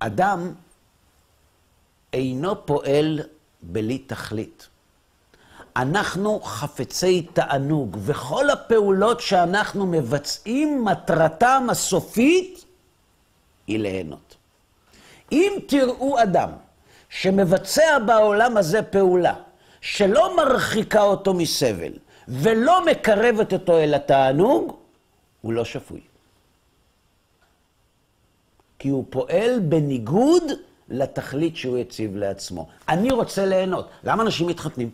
אדם אינו פועל בלי תכלית. אנחנו חפצי תענוג, וכל הפעולות שאנחנו מבצעים, מטרתם הסופית היא ליהנות. אם תראו אדם שמבצע בעולם הזה פעולה, שלא מרחיקה אותו מסבל, ולא מקרבת אותו אל התענוג, הוא לא שפוי. כי הוא פועל בניגוד לתכלית שהוא הציב לעצמו. אני רוצה ליהנות. למה אנשים מתחתנים?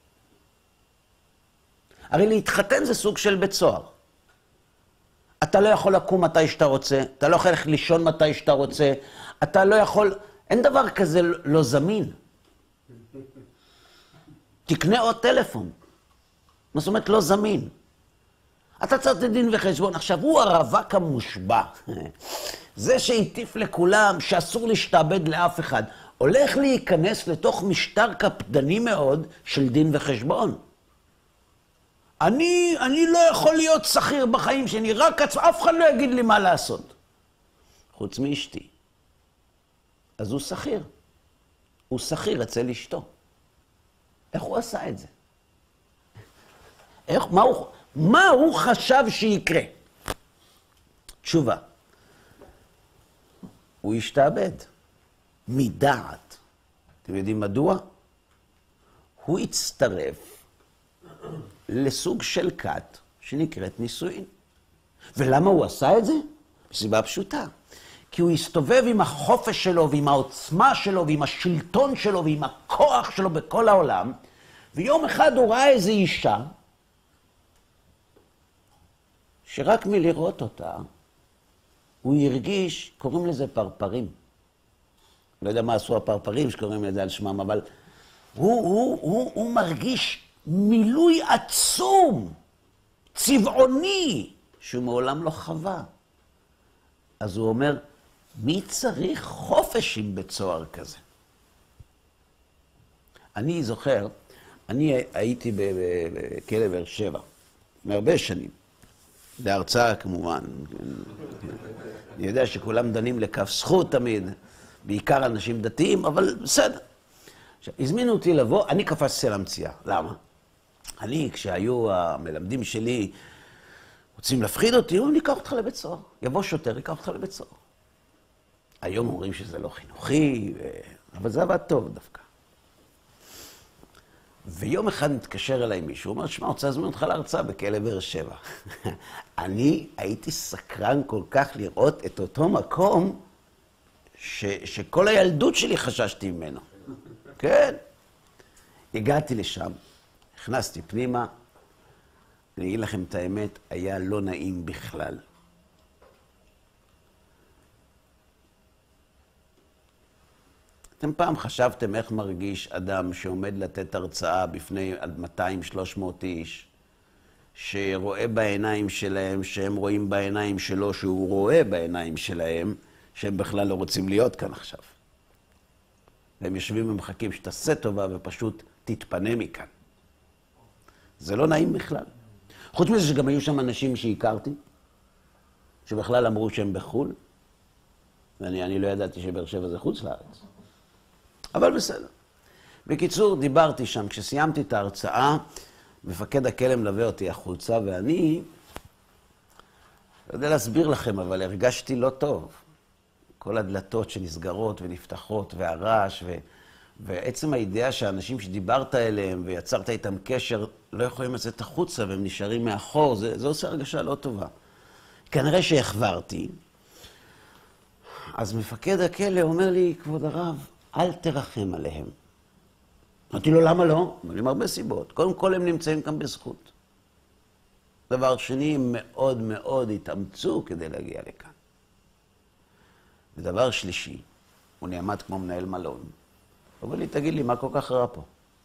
הרי להתחתן זה סוג של בית סוהר. אתה לא יכול לקום מתי שאתה רוצה, אתה לא יכול ללכת לישון מתי שאתה רוצה, אתה לא יכול... אין דבר כזה לא זמין. תקנה עוד טלפון. מה זאת אומרת לא זמין? אתה צריך דין וחשבון. עכשיו, הוא הרווק המושבע. זה שהטיף לכולם שאסור להשתעבד לאף אחד, הולך להיכנס לתוך משטר קפדני מאוד של דין וחשבון. אני לא יכול להיות שכיר בחיים שלי, רק אף אחד לא יגיד לי מה לעשות. חוץ מאשתי. אז הוא שכיר. הוא שכיר אצל אשתו. איך הוא עשה את זה? מה הוא חשב שיקרה? תשובה. הוא השתעבד. מדעת. אתם יודעים מדוע? הוא הצטרף לסוג של כת שנקראת נישואין. ולמה הוא עשה את זה? בסיבה פשוטה. כי הוא הסתובב עם החופש שלו ועם העוצמה שלו ועם השלטון שלו ועם הכוח שלו בכל העולם, ויום אחד הוא ראה איזו אישה שרק מלראות אותה הוא הרגיש, קוראים לזה פרפרים. לא יודע מה עשו הפרפרים שקוראים לזה על שמם, אבל הוא מרגיש מילוי עצום, צבעוני, שהוא מעולם לא חווה. אז הוא אומר, מי צריך חופש עם בית סוהר כזה? אני זוכר, אני הייתי בכלא באר שבע, מהרבה שנים, להרצאה כמובן. אני יודע שכולם דנים לכף זכות תמיד, בעיקר אנשים דתיים, אבל בסדר. עכשיו, הזמינו אותי לבוא, אני קפצתי על המציאה. למה? אני, כשהיו המלמדים שלי, רוצים להפחיד אותי, הוא ניקח אותך לבית סוהר. יבוא שוטר, ייקח אותך לבית סוהר. היום אומרים שזה לא חינוכי, אבל זה עבד טוב דווקא. ויום אחד מתקשר אליי מישהו, הוא אומר, שמע, רוצה להזמין אותך להרצאה בכלא באר שבע. אני הייתי סקרן כל כך לראות את אותו מקום, שכל הילדות שלי חששתי ממנו. כן. הגעתי לשם, הכנסתי פנימה, אני אגיד לכם את האמת, היה לא נעים בכלל. אתם פעם חשבתם איך מרגיש אדם שעומד לתת הרצאה בפני 200-300 איש, שרואה בעיניים שלהם, שהם רואים בעיניים שלו, שהוא רואה בעיניים שלהם, שהם בכלל לא רוצים להיות כאן עכשיו. והם יושבים ומחכים שתעשה טובה ופשוט תתפנה מכאן. זה לא נעים בכלל. חוץ מזה שגם היו שם אנשים שהכרתי, שבכלל אמרו שהם בחול, ואני לא ידעתי שבאר שבע זה חוץ לארץ. אבל בסדר. בקיצור, דיברתי שם, כשסיימתי את ההרצאה, מפקד הכלא מלווה אותי החוצה, ואני, לא יודע להסביר לכם, אבל הרגשתי לא טוב. כל הדלתות שנסגרות ונפתחות, והרעש, ועצם הידיעה שהאנשים שדיברת אליהם ויצרת איתם קשר, לא יכולים לצאת החוצה והם נשארים מאחור, זה עושה הרגשה לא טובה. כנראה שהחברתי. אז מפקד הכלא אומר לי, כבוד הרב, אל תרחם עליהם. אמרתי לו, למה לא? אבל עם הרבה סיבות. קודם כל הם נמצאים כאן בזכות. דבר שני, הם מאוד מאוד התאמצו כדי להגיע לכאן. ודבר שלישי, הוא נעמד כמו מנהל מלון. הוא אומר לי, תגיד לי, מה כל כך רע פה?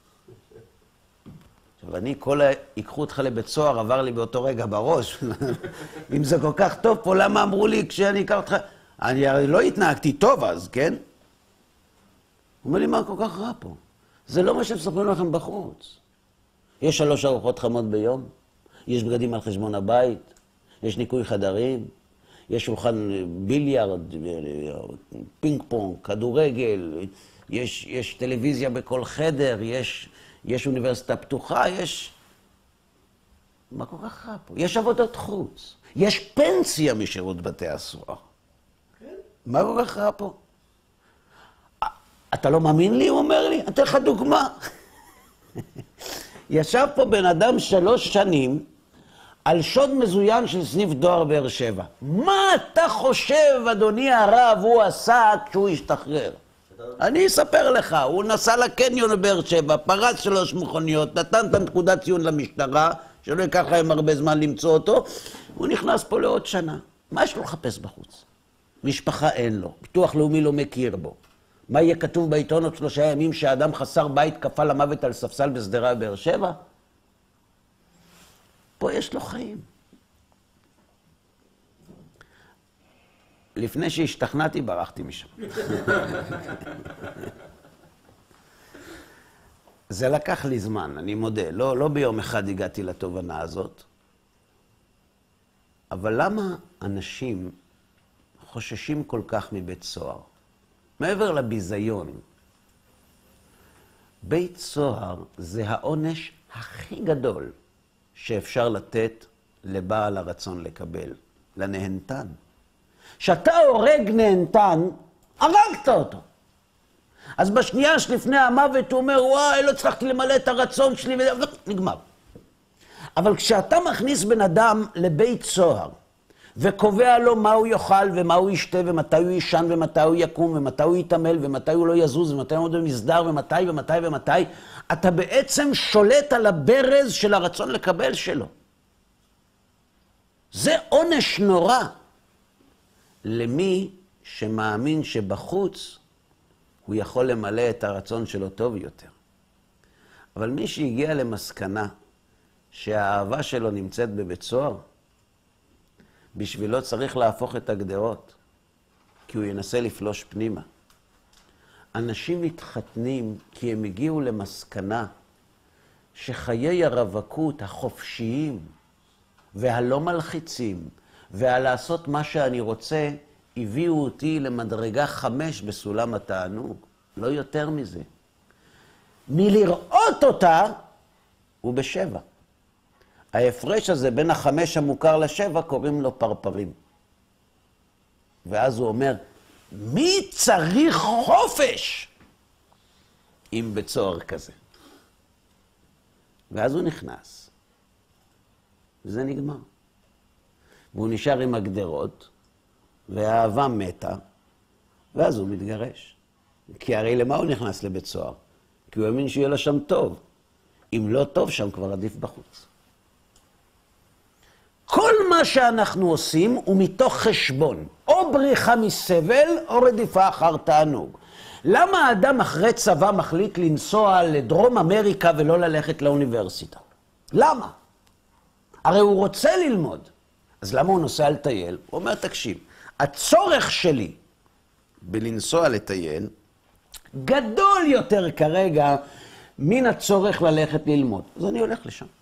עכשיו, ייקחו אותך לבית סוהר, עבר לי באותו רגע בראש. אם זה כל כך טוב פה, למה אמרו לי כשאני אקח אותך? אני לא התנהגתי טוב אז, כן? הוא אומר לי, מה כל כך רע פה? זה לא מה שמספרים לכם בחוץ. יש 3 ארוחות חמות ביום, יש בגדים על חשבון הבית, יש ניקוי חדרים, יש שולחן ביליארד, פינג פונג, כדורגל, יש טלוויזיה בכל חדר, יש אוניברסיטה פתוחה, יש... מה כל כך רע פה? יש עבודות חוץ, יש פנסיה משירות בתי הסוהר. מה כל כך רע פה? אתה לא מאמין לי? הוא אומר לי, אני אתן לך דוגמה. ישב פה בן אדם 3 שנים על שוד מזוין של סניף דואר באר שבע. מה אתה חושב, אדוני הרב, הוא עשה כשהוא השתחרר? אני אספר לך, הוא נסע לקניון בבאר שבע, פרץ 3 מכוניות, נתן את נקודת ציון למשטרה, שלא ייקח להם הרבה זמן למצוא אותו, הוא נכנס פה לעוד שנה. מה יש לו לחפש בחוץ? משפחה אין לו, ביטוח לאומי לא מכיר בו. מה יהיה כתוב בעיתון עוד 3 ימים שהאדם חסר בית קפא למוות על ספסל בשדרה בבאר שבע? פה יש לו חיים. לפני שהשתכנעתי, ברחתי משם. זה לקח לי זמן, אני מודה. לא ביום אחד הגעתי לתובנה הזאת. אבל למה אנשים חוששים כל כך מבית סוהר? מעבר לביזיון, בית סוהר זה העונש הכי גדול שאפשר לתת לבעל הרצון לקבל, לנהנתן. כשאתה הורג נהנתן, הרגת אותו. אז בשנייה שלפני המוות הוא אומר, וואי, לא הצלחתי למלא את הרצון שלי, נגמר. אבל כשאתה מכניס בן אדם לבית סוהר, וקובע לו מה הוא יאכל ומה הוא ישתה ומתי הוא ישן ומתי הוא יקום ומתי הוא יתעמל ומתי הוא לא יזוז ומתי הוא עוד במסדר ומתי, אתה בעצם שולט על הברז של הרצון לקבל שלו. זה עונש נורא למי שמאמין שבחוץ הוא יכול למלא את הרצון שלו טוב יותר. אבל מי שהגיע למסקנה שהאהבה שלו נמצאת בבית סוהר, בשבילו צריך להפוך את הגדרות, כי הוא ינסה לפלוש פנימה. אנשים מתחתנים כי הם הגיעו למסקנה שחיי הרווקות החופשיים והלא מלחיצים והלעשות מה שאני רוצה, הביאו אותי למדרגה 5 בסולם התענוג, לא יותר מזה. מלראות אותה הוא ב7. ההפרש הזה בין 5 המוכר ל7 קוראים לו פרפרים. ואז הוא אומר, מי צריך חופש עם בית סוהר כזה? ואז הוא נכנס. וזה נגמר. והוא נשאר עם הגדרות, והאהבה מתה, ואז הוא מתגרש. כי הרי למה הוא נכנס לבית סוהר? כי הוא האמין שיהיה לו שם טוב. אם לא טוב, שם כבר עדיף בחוץ. כל מה שאנחנו עושים הוא מתוך חשבון, או בריחה מסבל, או רדיפה אחר תענוג. למה האדם אחרי צבא מחליט לנסוע לדרום אמריקה ולא ללכת לאוניברסיטה? למה? הרי הוא רוצה ללמוד. אז למה הוא נוסע לטייל? הוא אומר, תקשיב, הצורך שלי בלנסוע לטייל גדול יותר כרגע מן הצורך ללכת ללמוד. אז אני הולך לשם.